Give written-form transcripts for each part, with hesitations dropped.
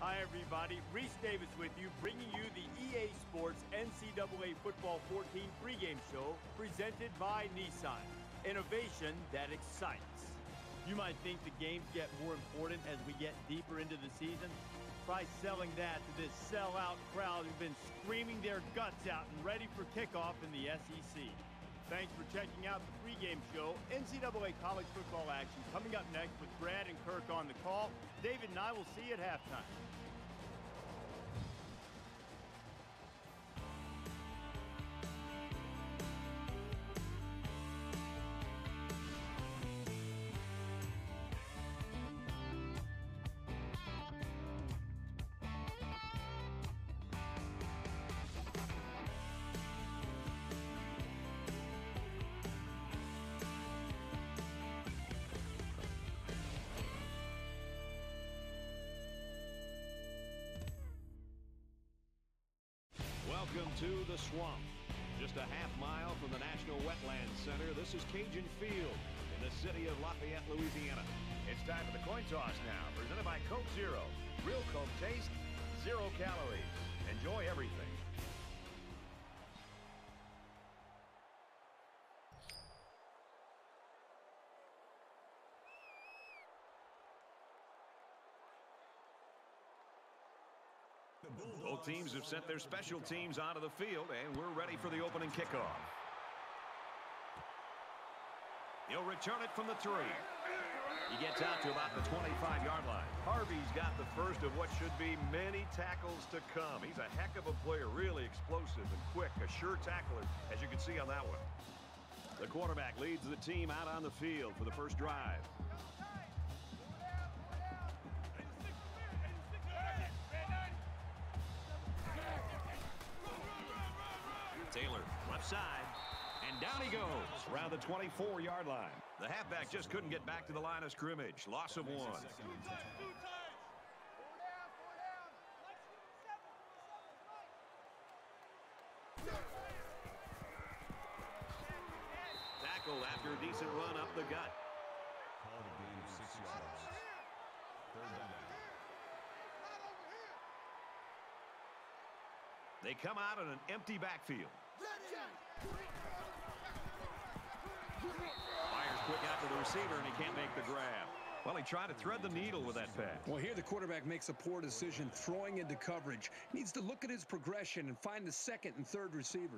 Hi, everybody. Reese Davis with you, bringing you the EA Sports NCAA Football 14 pregame show presented by Nissan. Innovation that excites. You might think the games get more important as we get deeper into the season. Try selling that to this sellout crowd who've been screaming their guts out and ready for kickoff in the SEC. Thanks for checking out the pregame show. NCAA college football action coming up next with Brad and Kirk on the call. David and I will see you at halftime. Welcome to the Swamp. Just a half mile from the National Wetlands Center, this is Cajun Field in the city of Lafayette, Louisiana. It's time for the coin toss now, presented by Coke Zero. Real Coke taste, 0 calories. Enjoy everything. Both teams have sent their special teams onto the field, and we're ready for the opening kickoff. He'll return it from the 3. He gets out to about the 25-yard line. Harvey's got the first of what should be many tackles to come. He's a heck of a player, really explosive and quick, a sure tackler, as you can see on that one. The quarterback leads the team out on the field for the first drive. Taylor, left side, and down he goes around the 24-yard line. The halfback just couldn't get back to the line of scrimmage. Loss of 1. Tackled after a decent run up the gut. Called a gain of 6 yards. Third down. They come out in an empty backfield. Fires quick out to the receiver, and he can't make the grab. Well, he tried to thread the needle with that pass. Well, here the quarterback makes a poor decision throwing into coverage. He needs to look at his progression and find the second and third receiver.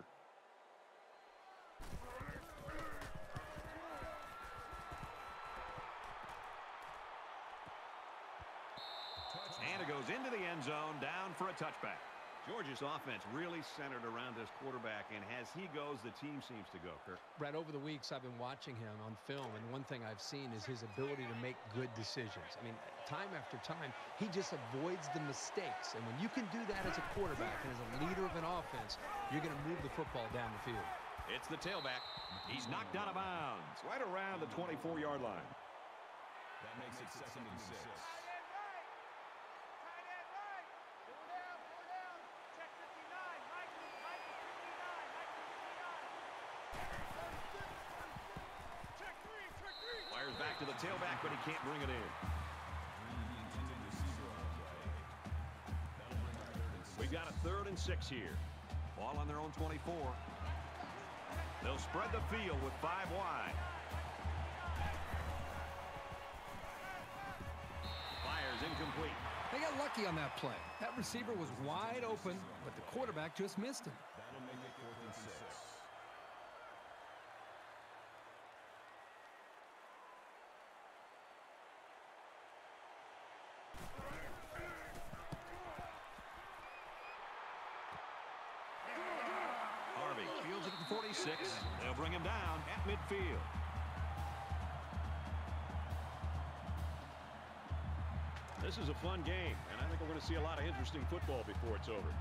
And it goes into the end zone, down for a touchback. Georgia's offense really centered around this quarterback, and as he goes, the team seems to go, Kirk. Brad, over the weeks, I've been watching him on film, and one thing I've seen is his ability to make good decisions. I mean, time after time, he just avoids the mistakes. And when you can do that as a quarterback and as a leader of an offense, you're going to move the football down the field. It's the tailback. He's knocked out of bounds right around the 24-yard line. That makes it 2nd and 6. Fires back to the tailback, but he can't bring it in. We've got a 3rd and 6 here. Ball on their own 24. They'll spread the field with 5 wide. Fires incomplete. They got lucky on that play. That receiver was wide open, but the quarterback just missed him. That'll make it 4th and 6. Fields at the 46. They'll bring him down at midfield. This is a fun game, and I think we're going to see a lot of interesting football before it's over.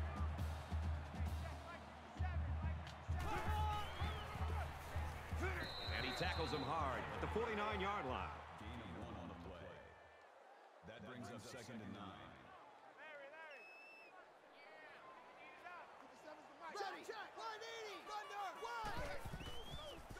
And he tackles him hard at the 49-yard line. Gain of 1 on the play. That brings up 2nd and 9. Check, 180, thunder, wide.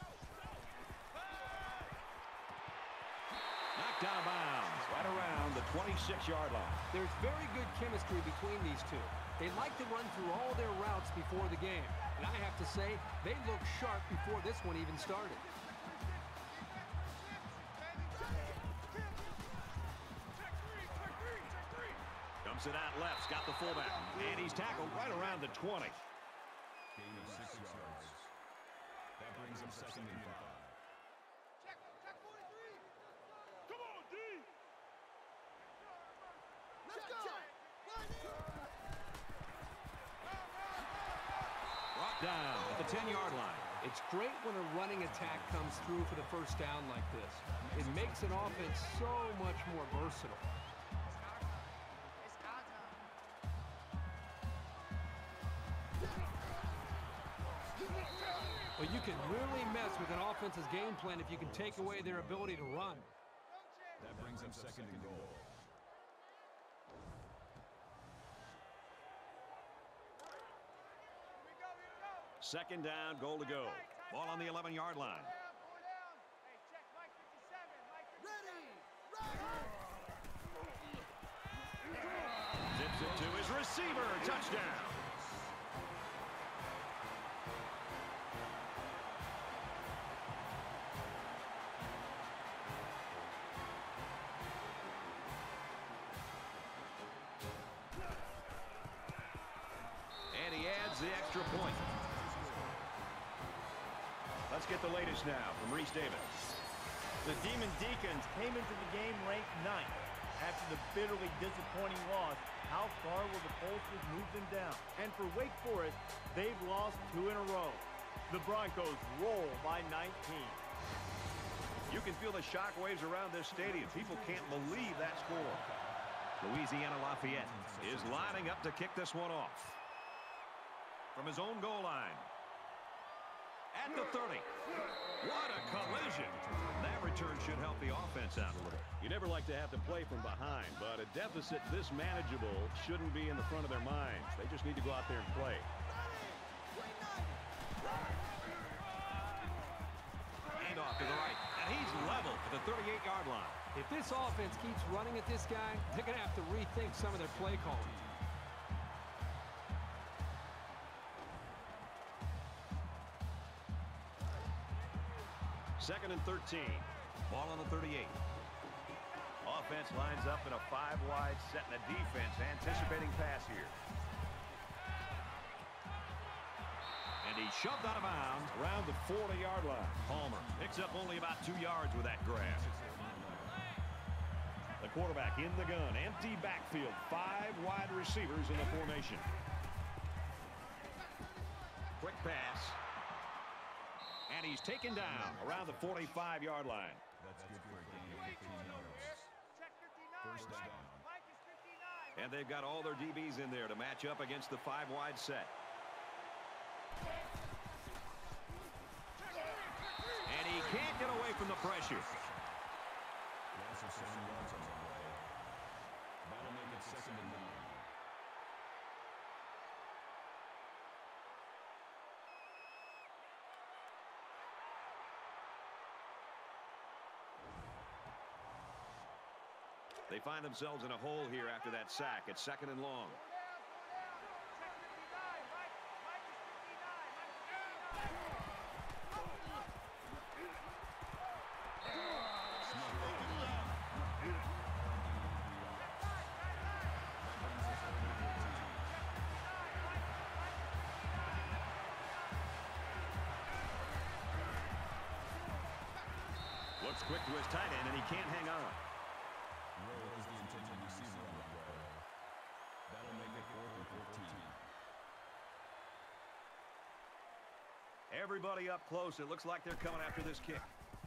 Knocked out of bounds right around the 26-yard line. There's very good chemistry between these two. They like to run through all their routes before the game. And I have to say, they look sharp before this one even started. Comes it out left, got the fullback. And he's tackled right around the 20. Gain of 6 yards. That brings him second and 5. Let's go. Brought down at the 10-yard line. It's great when a running attack comes through for the first down like this. It makes an offense so much more versatile. But you can really mess with an offense's game plan if you can take away their ability to run. That brings him second and goal. Second down, goal to go. Ball on the 11-yard line. Tips it to his receiver. Touchdown. And he adds the extra point. Let's get the latest now from Reese Davis. The Demon Deacons came into the game ranked 9th. After the bitterly disappointing loss, how far will the pollsters move them down? And for Wake Forest, they've lost 2 in a row. The Broncos roll by 19. You can feel the shockwaves around this stadium. People can't believe that score. Louisiana Lafayette is lining up to kick this one off. From his own goal line. At the 30. What a collision. That return should help the offense out a little. You never like to have to play from behind, but a deficit this manageable shouldn't be in the front of their minds. They just need to go out there and play. Hand off to the right, and he's level at the 38-yard line. If this offense keeps running at this guy, they're going to have to rethink some of their play calling. Second and 13. Ball on the 38. Offense lines up in a 5-wide set, and the defense anticipating pass here. And he's shoved out of bounds around the 40-yard line. Palmer picks up only about 2 yards with that grab. The quarterback in the gun. Empty backfield. 5 wide receivers in the formation. Quick pass. And he's taken down around the 45-yard line. That's good for a gain of 15 yards. First down. And they've got all their DBs in there to match up against the 5-wide set. And he can't get away from the pressure. Loss of 7 yards on the play. That'll make it second and 9. They find themselves in a hole here after that sack. It's second and long. Looks quick to his tight end, and he can't hang on. Rowe is the intended receiver on the play. That'll make it 4th and 14. Everybody up close. It looks like they're coming after this kick.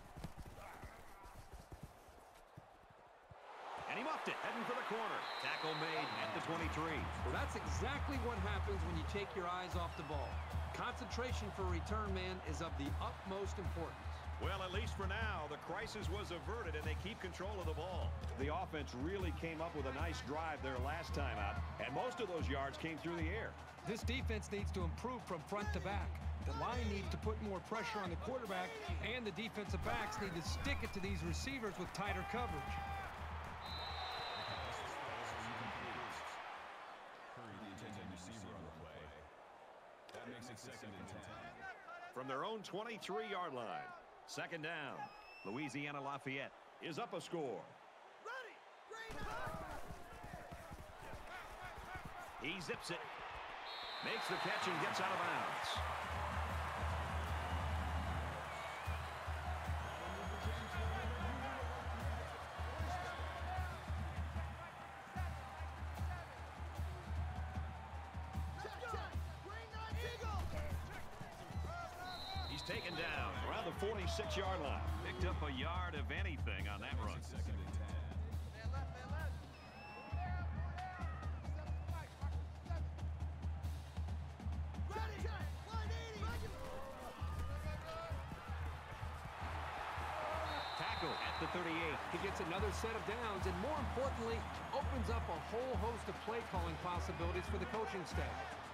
And he muffed it, heading for the corner. Tackle made at the 23. Well, that's exactly what happens when you take your eyes off the ball. Concentration for a return man is of the utmost importance. Well, at least for now, the crisis was averted, and they keep control of the ball. The offense really came up with a nice drive their last time out, and most of those yards came through the air. This defense needs to improve from front to back. The line needs to put more pressure on the quarterback, and the defensive backs need to stick it to these receivers with tighter coverage. own 23-yard line. Second down. Louisiana Lafayette is up a score. Ready. Green eye. He zips it. Makes the catch and gets out of bounds. He's taken down around the 46-yard line. Picked up a yard of anything on that run. Second and 10. Tackle at the 38. He gets another set of downs and, more importantly, opens up a whole host of play calling possibilities for the coaching staff.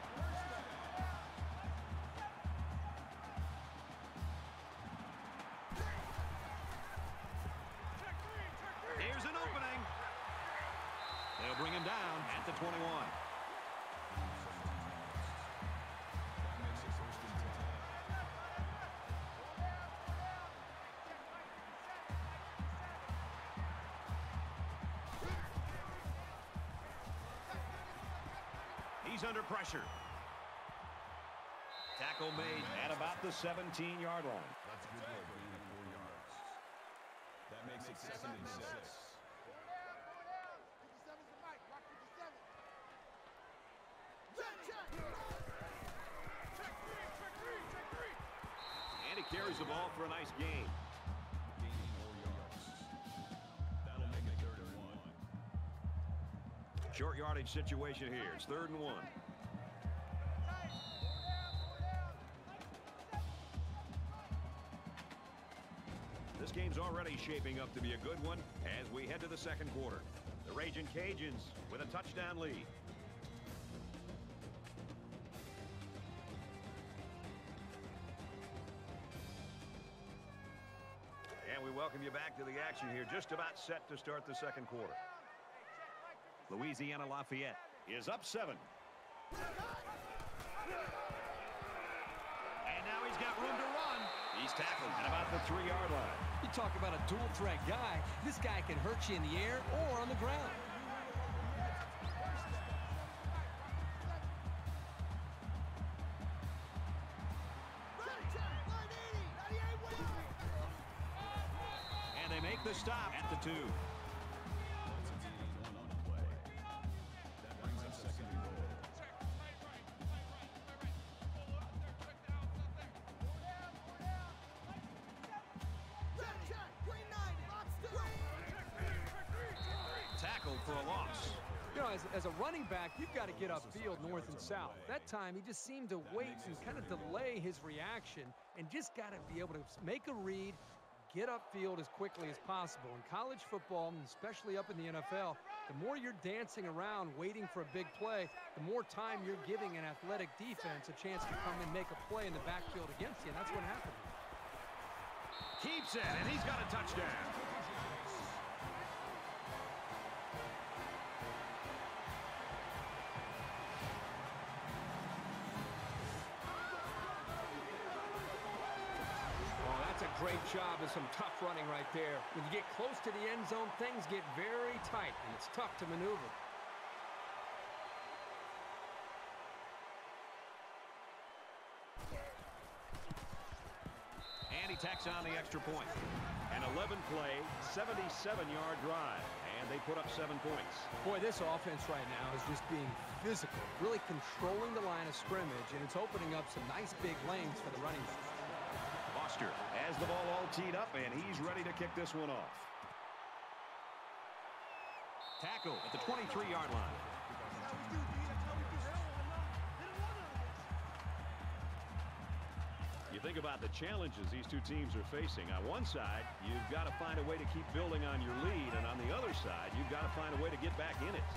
Here's an opening. They'll bring him down at the 21. That makes it first and 10. He's under pressure. Tackle made at about the 17-yard line. That's a good work, gain of 4 yards. That makes it second and 6. And he carries the ball for a nice gain. Gaining 4 yards. That'll make it 3rd and 1. Short yardage situation here. It's 3rd and 1. This game's already shaping up to be a good one as we head to the second quarter. The Ragin' Cajuns with a touchdown lead. And we welcome you back to the action here. Just about set to start the second quarter. Louisiana Lafayette is up 7. And now he's got room to run. He's tackled at about the 3-yard line. You talk about a dual threat guy. This guy can hurt you in the air or on the ground. And they make the stop at the 2. That's a gain of 1 on the play. That brings up second and goal. Tackled for a loss. You know, as a running back, you've got to get upfield north and south. That time, he just seemed to wait and kind of delay his reaction and just got to be able to make a read, get upfield as quickly as possible. In college football, and especially up in the NFL, the more you're dancing around waiting for a big play, the more time you're giving an athletic defense a chance to come and make a play in the backfield against you, and that's what happened. Keeps it, and he's got a touchdown. Great job of some tough running right there. When you get close to the end zone, things get very tight, and it's tough to maneuver. And he tacks on the extra point. An 11-play, 77-yard drive, and they put up 7 points. Boy, this offense right now is just being physical, really controlling the line of scrimmage, and it's opening up some nice big lanes for the running back. Foster has the ball all teed up, and he's ready to kick this one off. Tackle at the 23-yard line. You think about the challenges these two teams are facing. On one side, you've got to find a way to keep building on your lead, and on the other side, you've got to find a way to get back in it.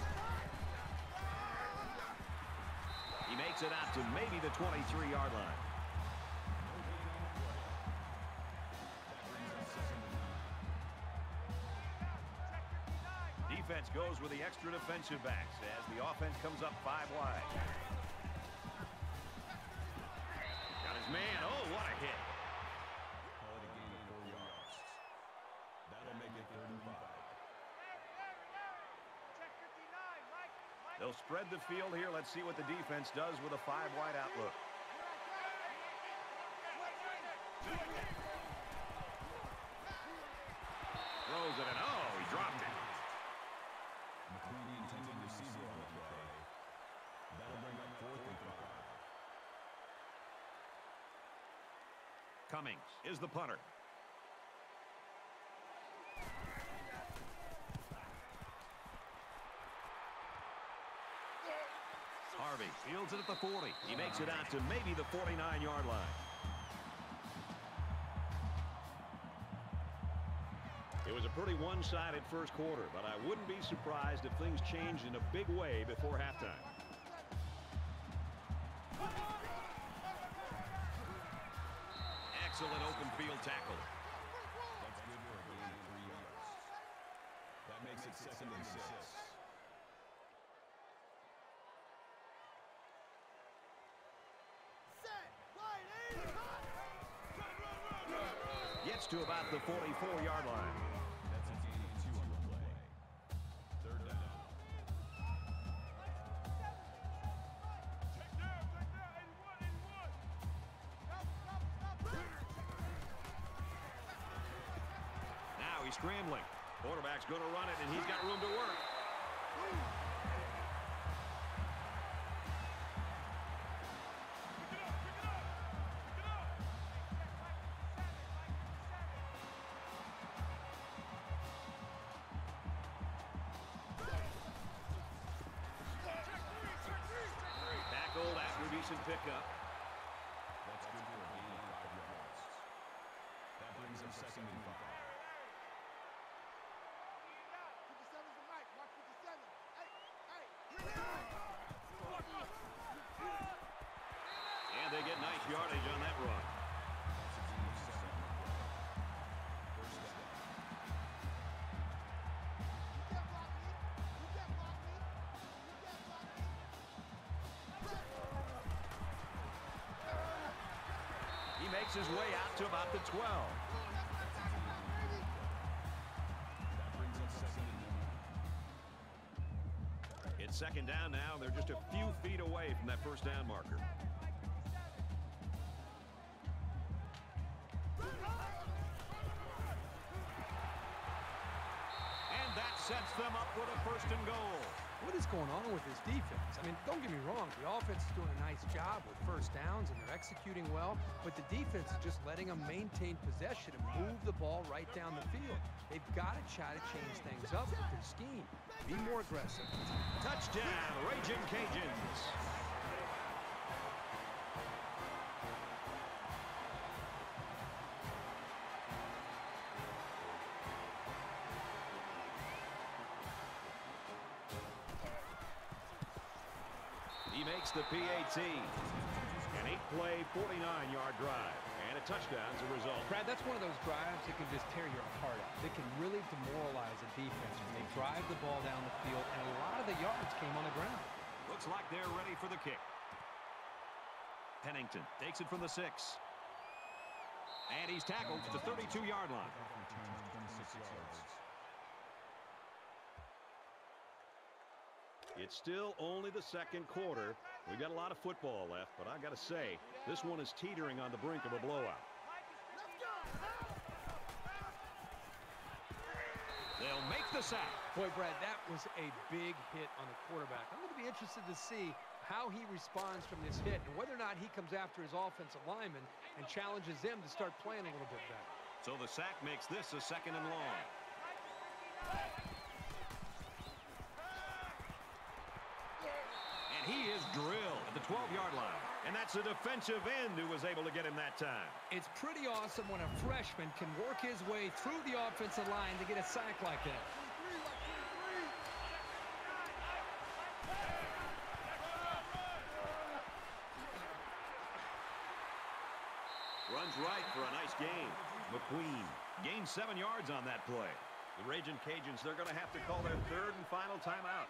He makes it out to maybe the 23-yard line. Defense goes with the extra defensive backs as the offense comes up 5 wide. Got his man. Oh, what a hit. They'll spread the field here. Let's see what the defense does with a 5-wide outlook. Throws it, and oh, he dropped it. McQueen intended receiver on the play. That'll bring up 4th and 5. Cummings is the punter. Harvey fields it at the 40. He makes it out to maybe the 49-yard line. It was a pretty one-sided first quarter, but I wouldn't be surprised if things changed in a big way before halftime. Excellent open field tackle. That's good for a gain of 3 yards. That makes it 2nd and 6. Gets to about the 44-yard line. That's a gain of 2 on the play. 3rd down. Now he's scrambling. Quarterback's going to run it, and he's got room to work. Tackled after a decent pickup. That's good for a gain of 5 yards. That brings him 2nd and 5. And they get nice yardage on that run. That's a gain of 7 on the play. 1st down. He makes his way out to about the 12. That brings him 2nd and 9. It's 2nd down now. They're just a few feet away from that 1st down marker. And that sets them up with a 1st and goal. What is going on with this defense? I mean, don't get me wrong. The offense is doing a nice job with 1st downs, and they're executing well. But the defense is just letting them maintain possession and move the ball right down the field. They've got to try to change things up with their scheme. Be more aggressive. Touchdown, Raging Cajuns. He makes the PAT. An 8-play, 49-yard drive. And a touchdown as a result. Brad, that's one of those drives that can just tear your heart out. That can really demoralize a defense when they drive the ball down the field, and a lot of the yards came on the ground. Looks like they're ready for the kick. Pennington takes it from the 6. And he's tackled to the 32-yard line. Returns 26 yards. It's still only the 2nd quarter. We've got a lot of football left, but I got to say, this one is teetering on the brink of a blowout. They'll make the sack. Boy, Brad, that was a big hit on the quarterback. I'm going to be interested to see how he responds from this hit and whether or not he comes after his offensive lineman and challenges them to start playing a little bit better. So the sack makes this a 2nd and long. And he is drilled at the 12-yard line. And that's a defensive end who was able to get him that time. It's pretty awesome when a freshman can work his way through the offensive line to get a sack like that. Runs right for a nice gain. McQueen gains 7 yards on that play. The Raging Cajuns, they're going to have to call their 3rd and final timeout.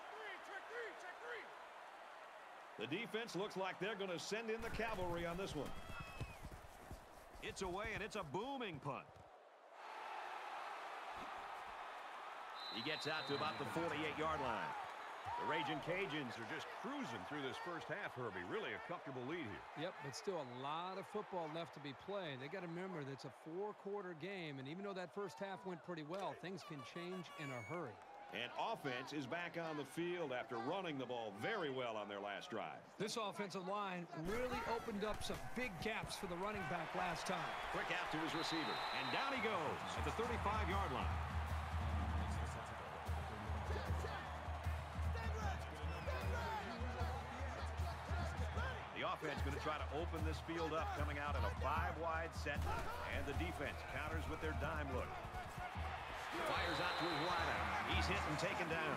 The defense looks like they're going to send in the cavalry on this one. It's away, and it's a booming punt. He gets out to about the 48-yard line. The Raging Cajuns are just cruising through this first half, Herbie. Really a comfortable lead here. Yep, but still a lot of football left to be played. They got to remember that it's a 4-quarter game, and even though that first half went pretty well, things can change in a hurry. And offense is back on the field after running the ball very well on their last drive. This offensive line really opened up some big gaps for the running back last time. Quick out to his receiver, and down he goes at the 35-yard line. The offense going to try to open this field up, coming out in a 5-wide set, and the defense counters with their dime look. Fires out to his wideout. He's hit and taken down.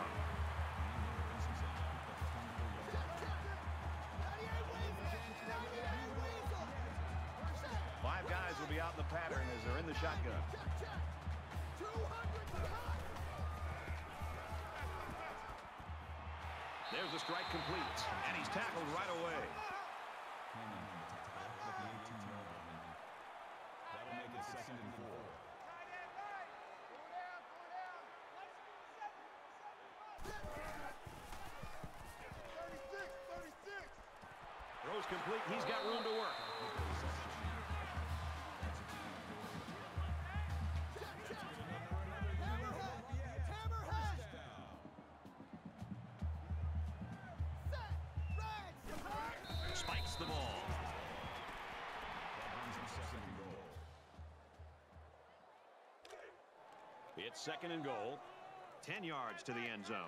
Five guys will be out in the pattern as they're in the shotgun. There's the strike complete, and he's tackled right away. That'll make it 2nd and 4. Throws complete. He's got room to work. Spikes the ball. It's 2nd and goal. 10 yards to the end zone.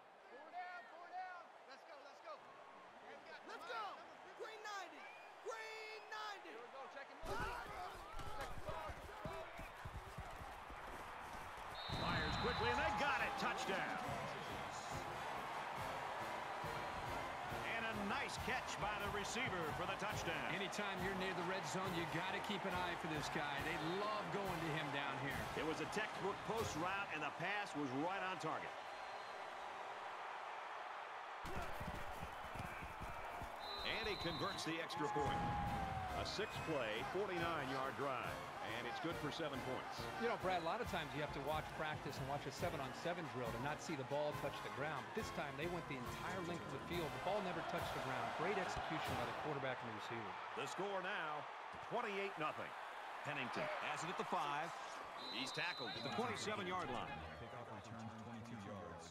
Let's go. Green 90. Green 90. Here we go. Check him out. Fires quickly, and they got it. Touchdown. And a nice catch by the receiver for the touchdown. Anytime you're near the red zone, you got to keep an eye for this guy. They love going to him down here. It was a textbook post route, and the pass was right on target. And he converts the extra point. A 6-play, 49-yard drive. And it's good for 7 points. You know, Brad, a lot of times you have to watch practice and watch a 7-on-7 drill to not see the ball touch the ground. But this time, they went the entire length of the field. The ball never touched the ground. Great execution by the quarterback and the receiver. The score now, 28-0. Pennington has it at the 5. He's tackled at the 27-yard line. Kickoff return 22 yards.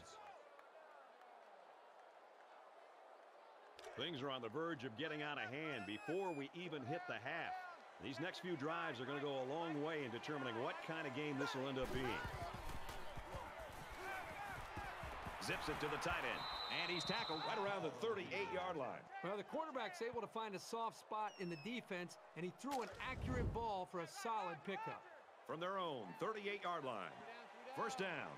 Things are on the verge of getting out of hand before we even hit the half. These next few drives are going to go a long way in determining what kind of game this will end up being. Zips it to the tight end. And he's tackled right around the 38-yard line. Well, the quarterback's able to find a soft spot in the defense, and he threw an accurate ball for a solid pickup. From their own 38-yard line. First down.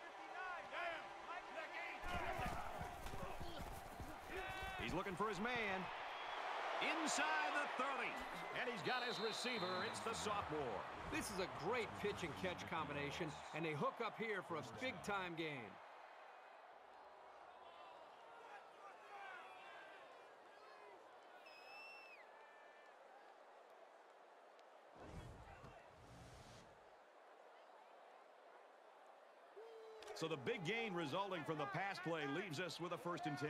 He's looking for his man. Inside the 30. And he's got his receiver. It's the sophomore. This is a great pitch and catch combination, and they hook up here for a big-time game. So the big gain resulting from the pass play leaves us with a 1st and 10.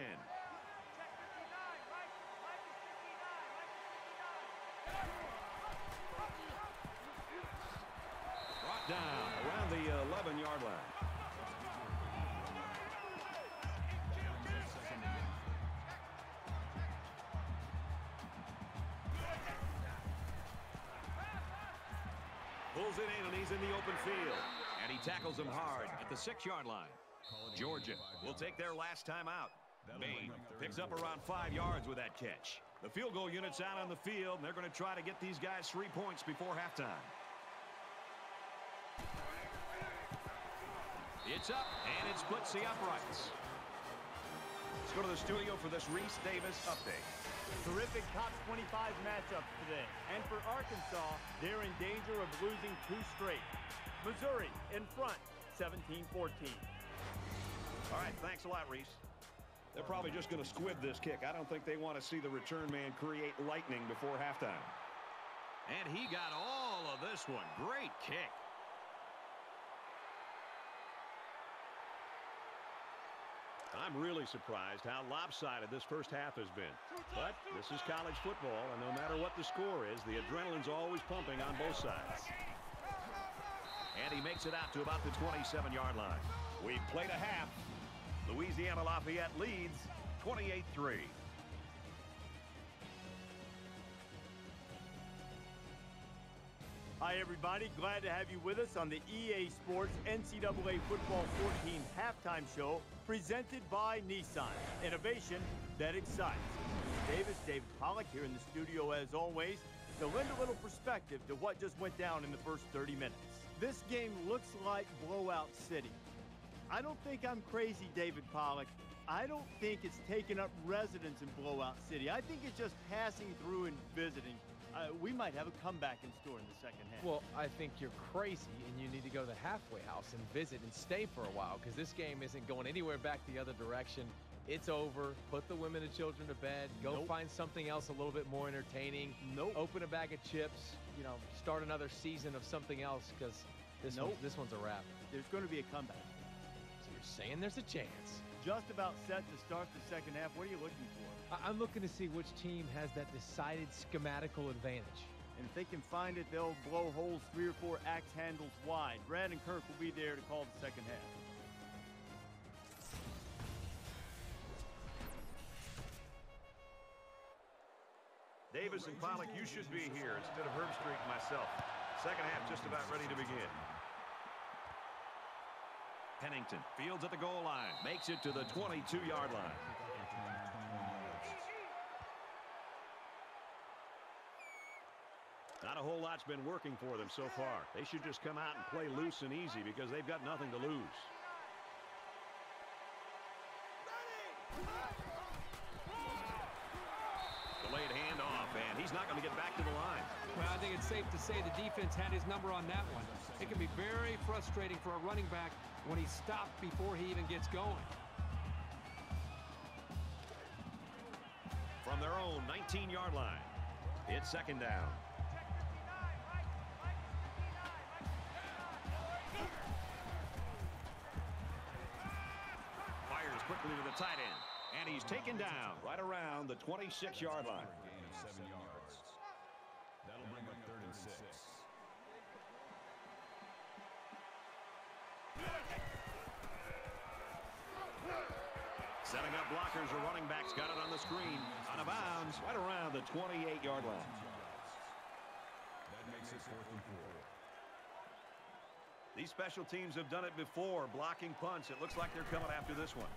Brought down around the 11-yard line. Pulls it in, and he's in the open field. And he tackles him hard at the 6-yard line. Georgia will take their last time out. Bain picks up around 5 yards with that catch. The field goal unit's out on the field, and they're going to try to get these guys 3 points before halftime. It's up, and it splits the uprights. Let's go to the studio for this Reese Davis update. Terrific top 25 matchups today. And for Arkansas, they're in danger of losing 2 straight. Missouri in front, 17-14. All right, thanks a lot, Reese. They're probably just going to squib this kick. I don't think they want to see the return man create lightning before halftime. And he got all of this one. Great kick. I'm really surprised how lopsided this first half has been. But this is college football, and no matter what the score is, the adrenaline's always pumping on both sides. And he makes it out to about the 27-yard line. We've played a half. Louisiana Lafayette leads 28-3. Hi, everybody. Glad to have you with us on the EA Sports NCAA Football 14 halftime show presented by Nissan. Innovation that excites. David Pollack here in the studio as always to lend a little perspective to what just went down in the first 30 minutes. This game looks like blowout city. I don't think I'm crazy, David Pollack. I don't think it's taking up residence in blowout city. I think it's just passing through and visiting. We might have a comeback in store in the second half. Well, I think you're crazy, and you need to go to the halfway house and visit and stay for a while, because this game isn't going anywhere back the other direction. It's over. Put the women and children to bed. Go find something else a little bit more entertaining. Open a bag of chips. You know, start another season of something else, because this one's a wrap. There's going to be a comeback. So you're saying there's a chance? Just about set to start the second half. What are you looking for? I'm looking to see which team has that decided schematical advantage. And if they can find it, they'll blow holes 3 or 4 axe handles wide. Brad and Kirk will be there to call the second half. Davis and Pollack, you should be here instead of Herbstreit and myself. Second half just about ready to begin. Pennington fields at the goal line, makes it to the 22-yard line. Not a whole lot's been working for them so far. They should just come out and play loose and easy because they've got nothing to lose. Delayed handoff, and he's not going to get back to the line. Well, I think it's safe to say the defense had his number on that one. It can be very frustrating for a running back when he's stopped before he even gets going. From their own 19-yard line, it's second down. Fires quickly to the tight end, and he's taken down right around the 26-yard line. Gain of 7 yards. That'll bring up 3rd and 6. Setting up blockers, or running backs got it on the screen. Out of bounds, right around the 28-yard line. That makes it 4th and 4. These special teams have done it before, blocking punts. It looks like they're coming after this one.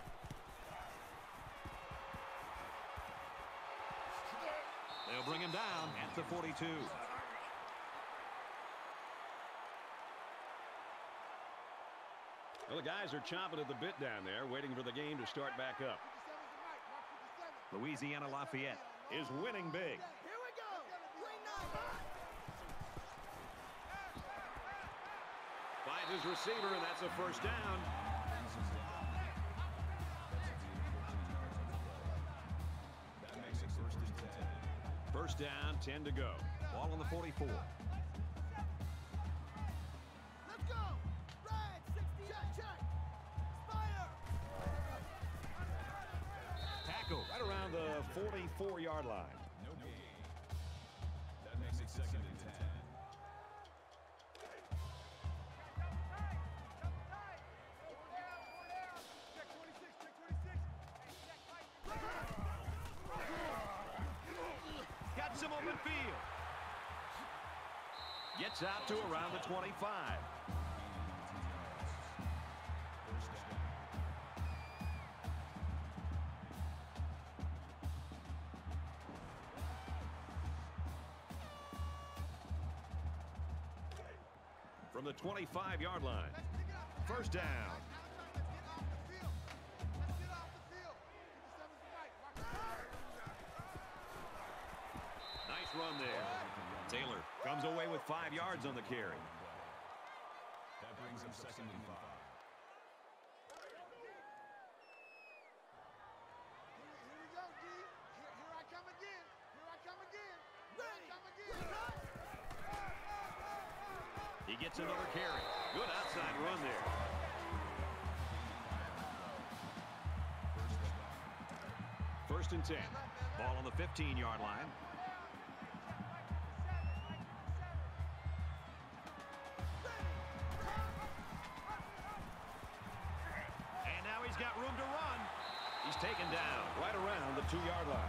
They'll bring him down at the 42. Well, the guys are chomping at the bit down there, waiting for the game to start back up. Louisiana Lafayette is winning big. Here we go. Green 9. Finds his receiver, and that's a first down. That makes it 1st and 10. First down, 10 to go. Ball on the 44. Let's go. Red 60. Check. Fire. Tackle right around the 44-yard line. No gain. That makes it 2nd and 10. Got some open field. Gets out to around the 25. From the 25-yard line. First down. Nice run there. Taylor comes away with 5 yards on the carry. That brings up 2nd and 5. Here we go, D. Here I come again. Here I come again. Here I come again. He gets another carry. Good outside run there. First and 10. Ball on the 15-yard line. And now he's got room to run. He's taken down right around the 2-yard line.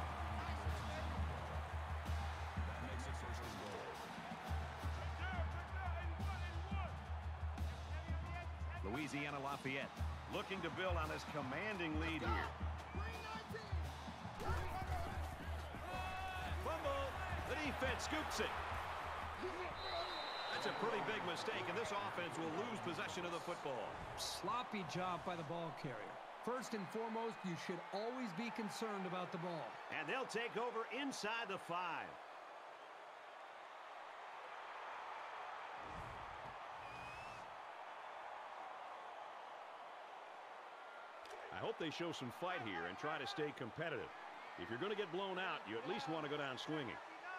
That makes it first and goal. Louisiana Lafayette looking to build on this commanding lead here. Fumble. The defense scoops it. That's a pretty big mistake, and this offense will lose possession of the football. Sloppy job by the ball carrier. First and foremost, you should always be concerned about the ball. And they'll take over inside the 5. I hope they show some fight here and try to stay competitive. If you're going to get blown out, you at least want to go down swinging.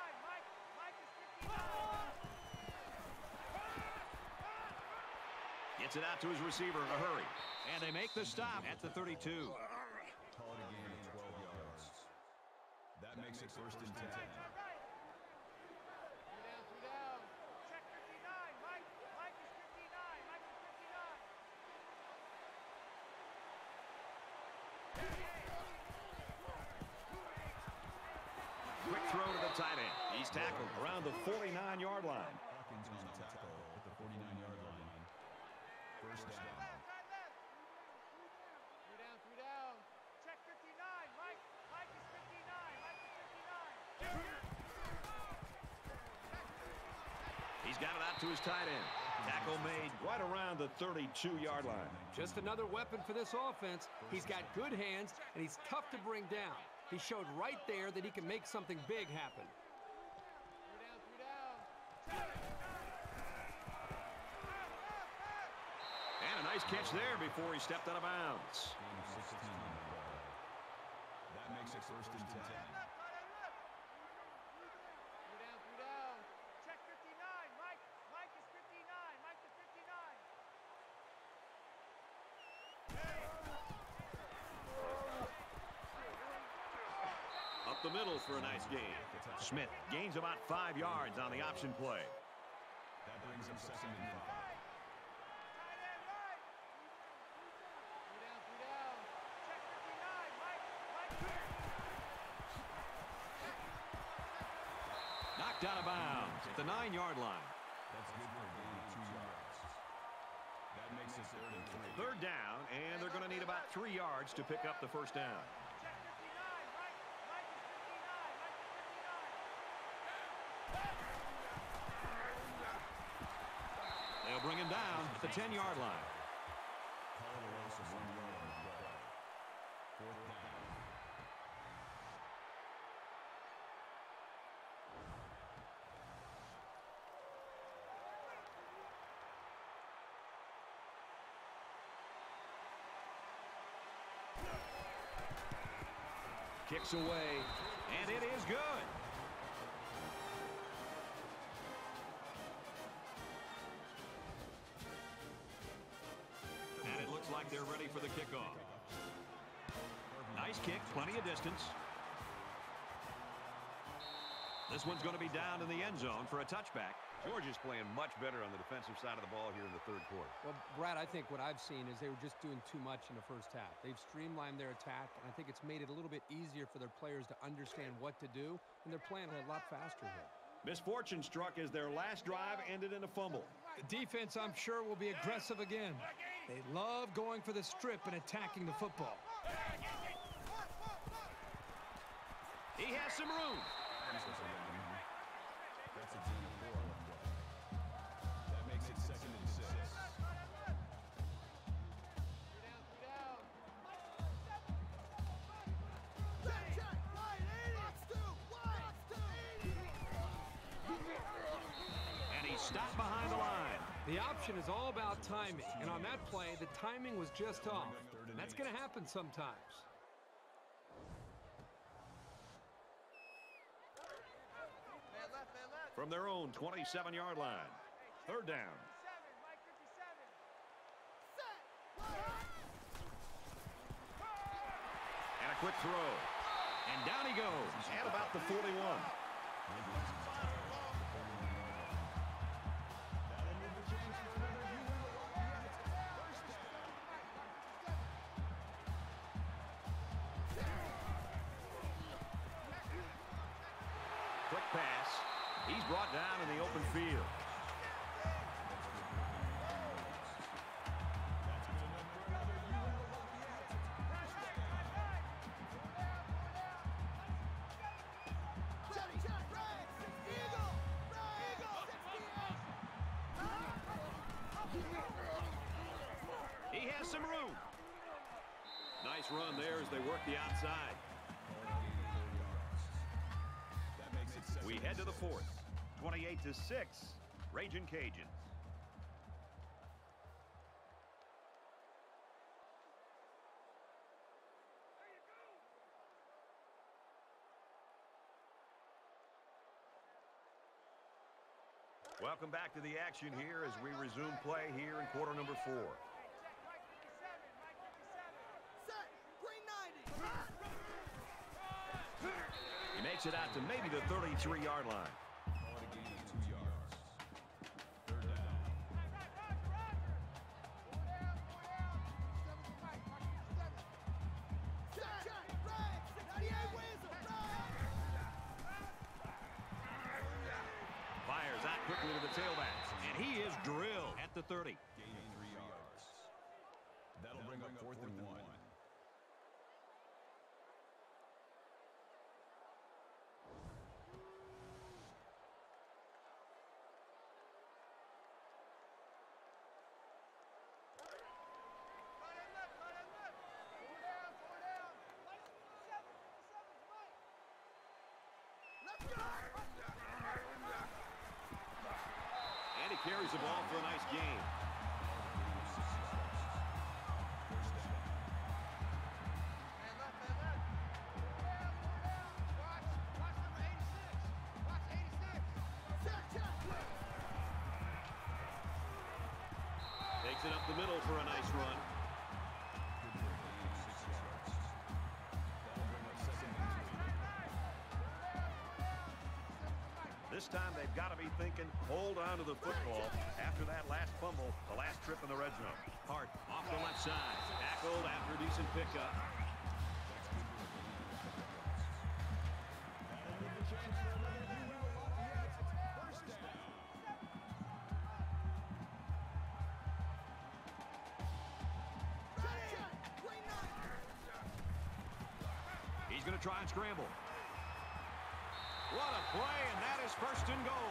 Gets it out to his receiver in a hurry. And they make the stop at the 32. Call it a gain of 12 yards. That makes it first and 10. Quick throw to the tight end. He's tackled around the 49-yard line. Hawkins on the tackle at the 49-yard line. First down. He's got it out to his tight end. Tackle made right around the 32-yard line. Just another weapon for this offense. He's got good hands, and he's tough to bring down. He showed right there that he can make something big happen. And a nice catch there before he stepped out of bounds. Gain of 16 on the ball. That makes it first and 10. Up the middle for a nice gain. Smith gains about 5 yards on the option play. That brings him second and 5. Knocked out of bounds at the 9-yard line. That's good for a gain of 2 yards. That makes it third and 3. Third down, and they're going to need about 3 yards to pick up the first down. They'll bring him down at the 10-yard line. Call it a loss of 1 yard on the play. Fourth down. Kicks away, and it is good. And it looks like they're ready for the kickoff. Nice kick, plenty of distance. This one's going to be down in the end zone for a touchback. Georgia's playing much better on the defensive side of the ball here in the third quarter. Well, Brad, I think what I've seen is they were just doing too much in the first half. They've streamlined their attack, and I think it's made it a little bit easier for their players to understand what to do, and they're playing a lot faster here. Misfortune struck as their last drive ended in a fumble. The defense, I'm sure, will be aggressive again. They love going for the strip and attacking the football. He has some room. That's a gain of 4 on the play. That makes it second and 6. And he's stopped behind the line. The option is all about timing, and on that play, the timing was just off. That's going to happen sometimes. From their own 27-yard line. Third down. And a quick throw. And down he goes at about the 41. Quick pass. He's brought down in the open field. He has some room. Nice run there as they work the outside. We head to the fourth. 28-6, Ragin' Cajuns. Welcome back to the action here as we resume play here in quarter number 4. He makes it out to maybe the 33-yard line. Fires out quickly to the tailback, and he is drilled at the 30. Gain 3 yards. That'll bring up 4th and 1. And he carries the ball for a nice gain. Takes it up the middle for a nice run. This time they've got to be thinking, hold on to the football after that last fumble, the last trip in the red zone. Hart off the left side, tackled after a decent pickup. He's going to try and scramble. What a play, and that is 1st and goal.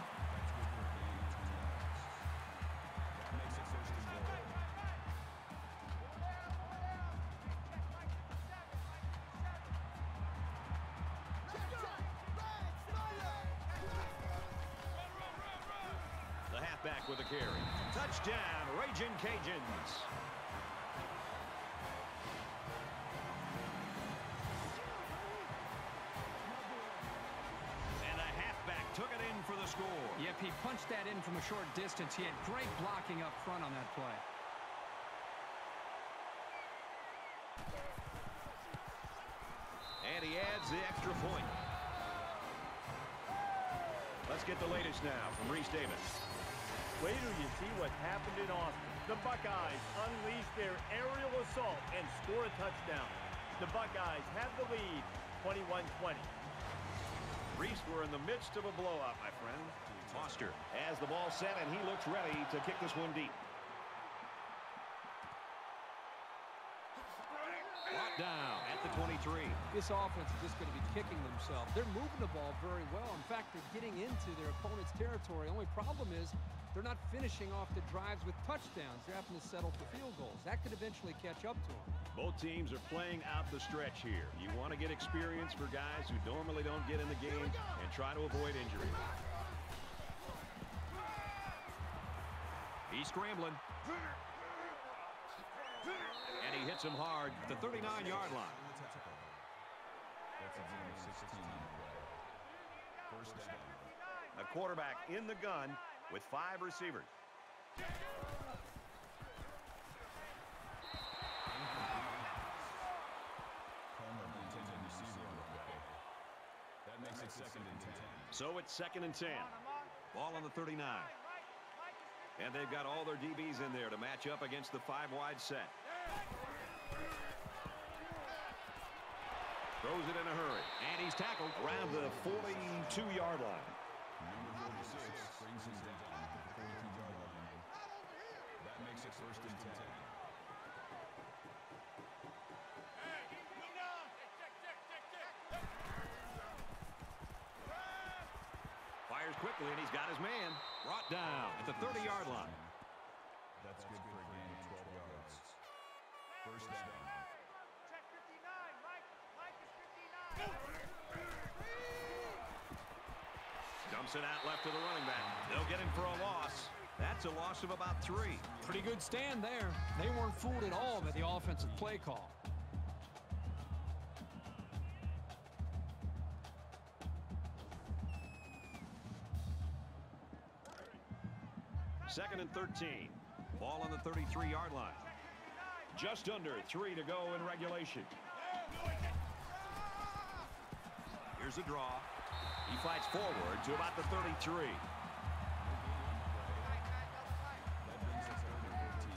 The halfback with a carry. Touchdown, Ragin' Cajuns. Took it in for the score. Yep, he punched that in from a short distance. He had great blocking up front on that play. And he adds the extra point. Let's get the latest now from Reese Davis. Wait till you see what happened in Austin. The Buckeyes unleashed their aerial assault and score a touchdown. The Buckeyes have the lead, 21-20. Reese, we're in the midst of a blowout, my friend. Foster has the ball set, and he looks ready to kick this one deep. Brought down at the 23. This offense is just going to be kicking themselves. They're moving the ball very well. In fact, they're getting into their opponent's territory. Only problem is they're not finishing off the drives with touchdowns. They're having to settle for field goals. That could eventually catch up to them. Both teams are playing out the stretch here. You want to get experience for guys who normally don't get in the game and try to avoid injury. He's scrambling. And he hits him hard at the 39-yard line. That's a gain of 16. 1st down. A quarterback in the gun with 5 receivers. Palmer, the intended receiver on the second and 10. So it's 2nd and 10. Ball on the 39. And they've got all their DBs in there to match up against the 5-wide set. Throws it in a hurry. And he's tackled around the 42-yard line. Number 46 brings him down at the 42-yard line. That makes it 1st and 10. Fires quickly, and he's got his man. Brought down at the 30-yard line. That's good for a gain of 12 yards. 1st down. Check 59. Mike is 59. Dumps it out left to the running back. They'll get him for a loss. That's a loss of about 3. Pretty good stand there. They weren't fooled at all by the offensive play call. Second and 13. Ball on the 33-yard line. Just under 3 to go in regulation. Here's a draw. He fights forward to about the 33. That brings us 3rd and 14.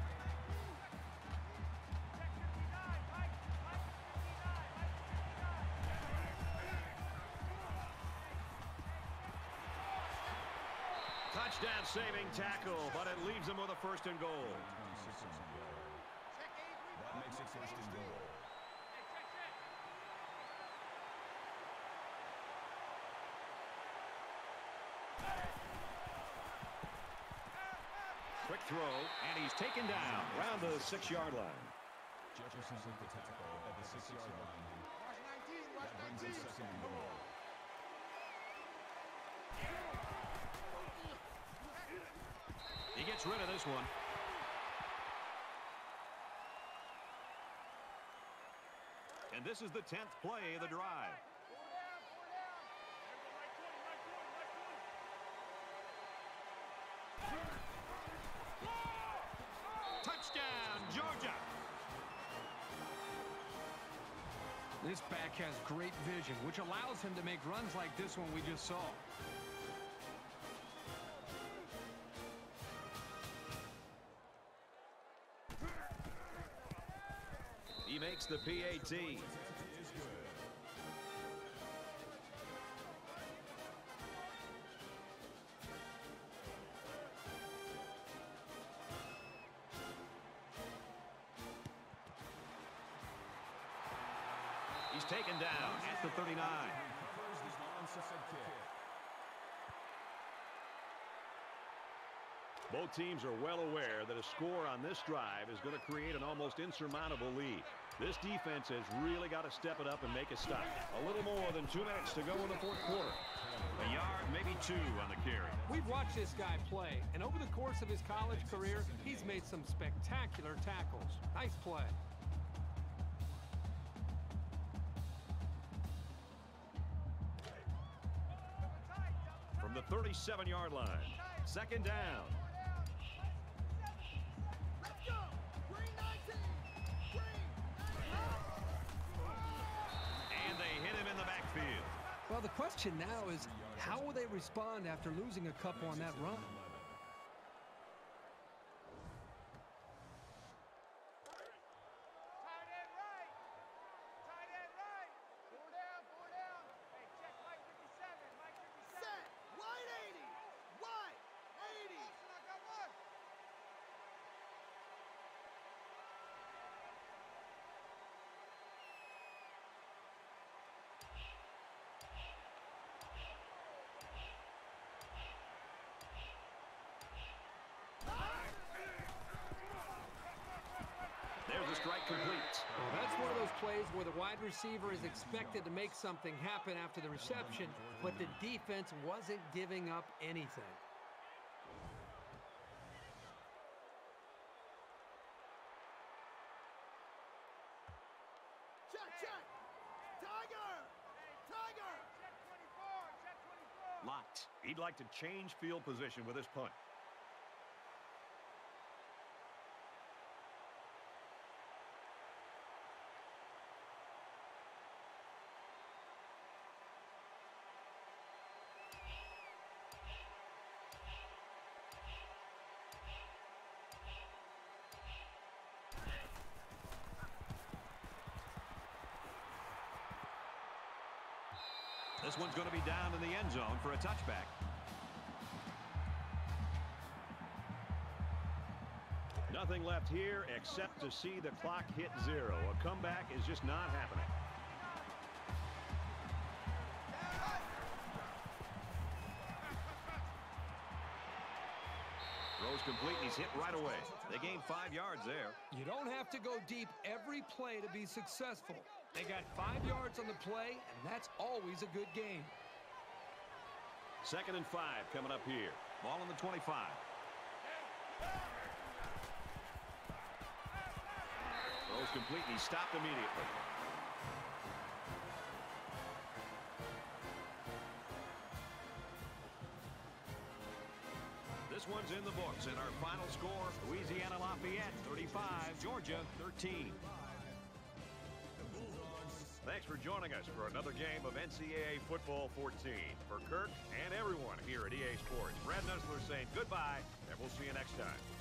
Touchdown saving tackle, but it leaves him with a 1st and goal. 26 on the yard. That makes it 1st and goal. Quick throw, and he's taken down around the 6-yard line. Jefferson's with the tackle at the 6-yard line. Watch 19. Watch That brings 19. us 2nd and goal. He gets rid of this one. And this is the 10th play of the drive. Touchdown, Georgia! This back has great vision, which allows him to make runs like this one we just saw. He makes the PAT. He's taken down at the 39. Both teams are well aware that a score on this drive is going to create an almost insurmountable lead. This defense has really got to step it up and make a stop. A little more than 2 minutes to go in the 4th quarter. A yard, maybe 2 on the carry. We've watched this guy play, and over the course of his college career, he's made some spectacular tackles. Nice play. From the 37-yard line, 2nd down. And they hit him in the backfield. Well, the question now is, how will they respond after losing a couple on that run? There's a strike complete. Well, that's one of those plays where the wide receiver is expected to make something happen after the reception, but the defense wasn't giving up anything. Check. Tiger. Locked. He'd like to change field position with his punt. This one's going to be down in the end zone for a touchback. Nothing left here except to see the clock hit 0. A comeback is just not happening. Throws complete, and he's hit right away. They gained 5 yards there. You don't have to go deep every play to be successful. They got 5 yards on the play, and that's always a good game. 2nd and 5 coming up here. Ball on the 25. Throws complete, and he's stopped immediately. This one's in the books, and our final score, Louisiana Lafayette 35, Georgia 13. Thanks for joining us for another game of NCAA Football 14. For Kirk and everyone here at EA Sports, Brad Nessler saying goodbye, and we'll see you next time.